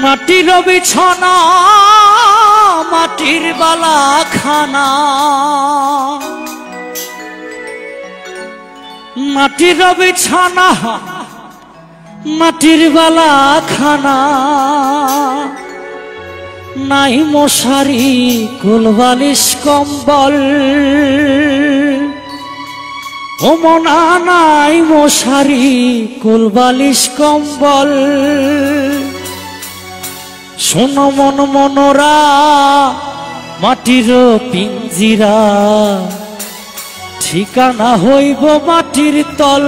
মাটির বিছানা মাটির বালা খানা মাটির বিছানা মাটির বালা খানা নাই মশারি কুলবালিশ কম্বল ও মনা নাই মশারি কুলবালিশ কম্বল শোনো মন মনোরা মাটির পিঞ্জিরা ঠিকানা হইব মাটির তল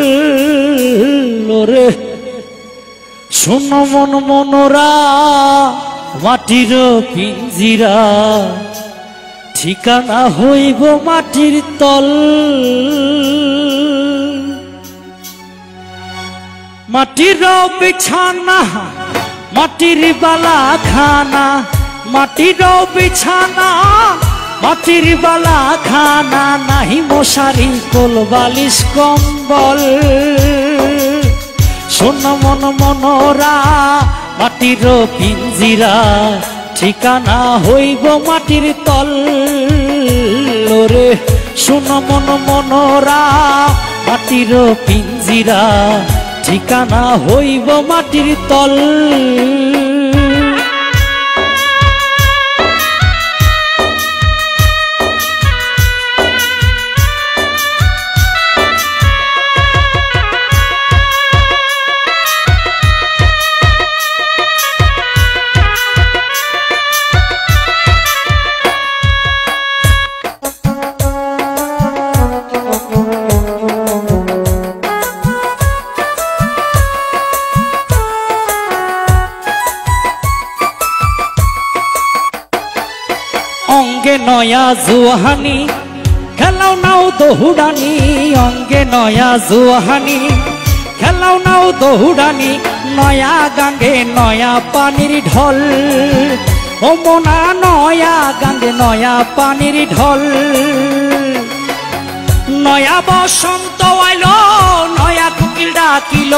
রে শোনো মন মনোরা মাটির পিঞ্জিরা ঠিকানা হইব মাটির তল মাটির বিছানা মাটির বালা খানা মাটির বিছানা মাটির বালা খানা নাহি মশারি কোলবালিশ কম্বল শোন মন মনোরা মাটির পিঞ্জিরা ঠিকানা হইব মাটির তল রে শোন মন মনোরা মাটির পিঞ্জিরা ঠিকানা হইব মাটির তল অঙ্গে নয়া জুহানি খেলাও নাও দহুড়ানি অঙ্গে নয়া জুহানি খেলাও নাও দহুড়ানি নয়া গাঙ্গে নয়া পানির ঢল ও মনা নয়া গাঙ্গে নয়া পানির ঢল নয়া বসন্ত আইলো নয়া কুকিল ডাকিল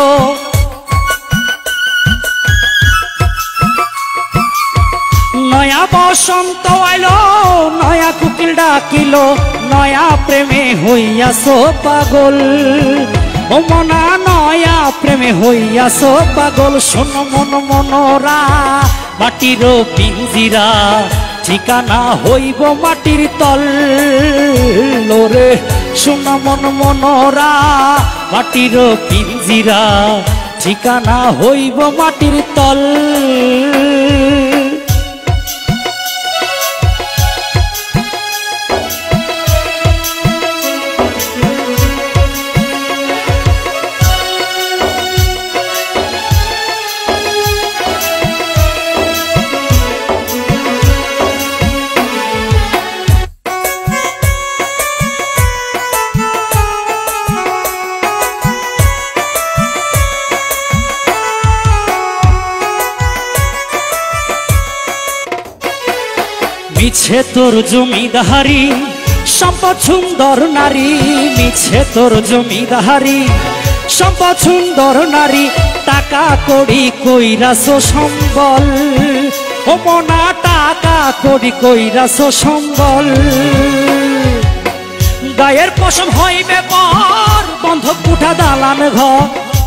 নয়া বসন্ত আইলো নয়া কুকিল ডাকিল নয়া প্রেমে হইয়াছো পাগল ও মনা নয়া প্রেমে হইয়াছো পাগল শোন মন মনোরা মাটির পিঞ্জিরা ঠিকানা হইব মাটির তল রে শোন মন মনোরা মাটির পিঞ্জিরা ঠিকানা হইব মাটির তল মিছে তোর জমিদারি সম্পদ সুন্দর নারী মিছে তোর জমিদারি সম্পদ সুন্দর নারী টাকা কড়ি কইরাছো সম্বল ও মনা টাকা কড়ি কইরাছো সম্বল গায়ের পশম হইবে পর বন্ধক উঠা দালান ঘর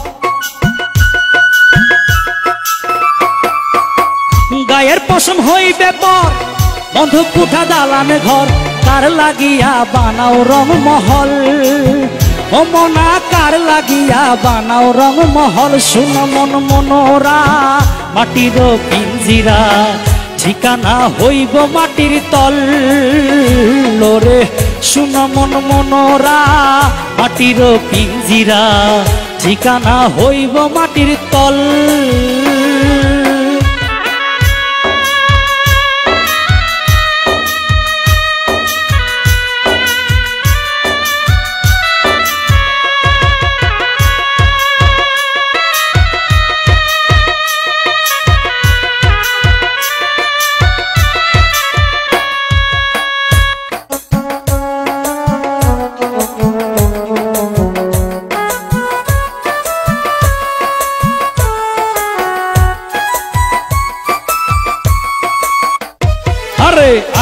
গায়ের পশম হইবে পর বন্ধক উঠা দালান ঘর কার লাগিয়া বানাও রং মহল ও মনা কার লাগিয়া বানাও রং মহল শুন মন মনোরা মাটির পিঞ্জিরা ঠিকানা হইব মাটির তল রে শুন মন মনোরা মাটির পিঞ্জিরা ঠিকানা হইব মাটির তল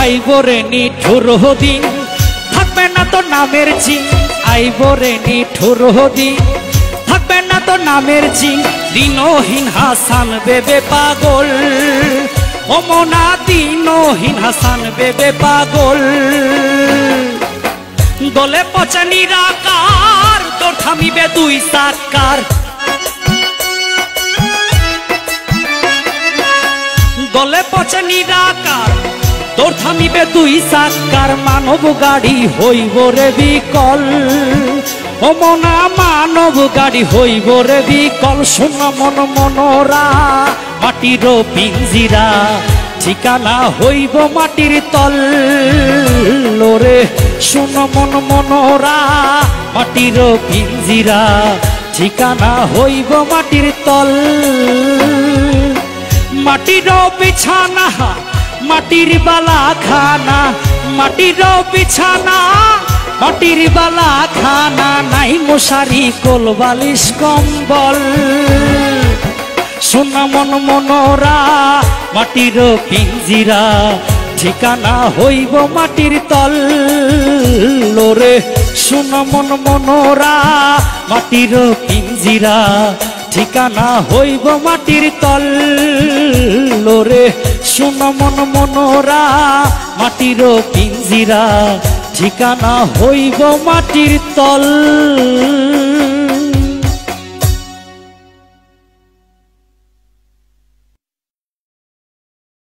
আইব রে নিঠুর দিন, থাকবে না তো নামের চিন। আইব রে নিঠুর দিন, থাকবে না তো নামের চিন। দিনহীন হাসান বেবে পাগল, ও মনা দিনহীন হাসান বেবে পাগল। গলে পচে নিরাকার, তোর থামিবে দুই সাকার। গলে পচে নিরাকার, তোর থামিবে দুই সাকার। মানব গাড়ি হইব রে বিকল, ও মনা মানব গাড়ি হইব রে বিকল। শোন মন মনোরা মাটির পিঞ্জিরা, ঠিকানা হইব মাটির তল। লোরে শোন মন মনোরা মাটির পিঞ্জিরা, ঠিকানা হইব মাটির তল। মাটির বিছানা মাটির বালা খানা, মাটির বিছানা মাটির বালা খানা। নাই মশারি কোল বালিশ কম্বল। সোনা মন মনোরা মাটির পিঞ্জিরা, ঠিকানা হইব মাটির তল। লোরে সোনা মন মনোরা মাটির পিঞ্জিরা, ঠিকানা হইব মাটির তল। লোরে সোনা মন মনোরা মাটির পিঞ্জিরা, ঠিকানা হইব মাটির তল।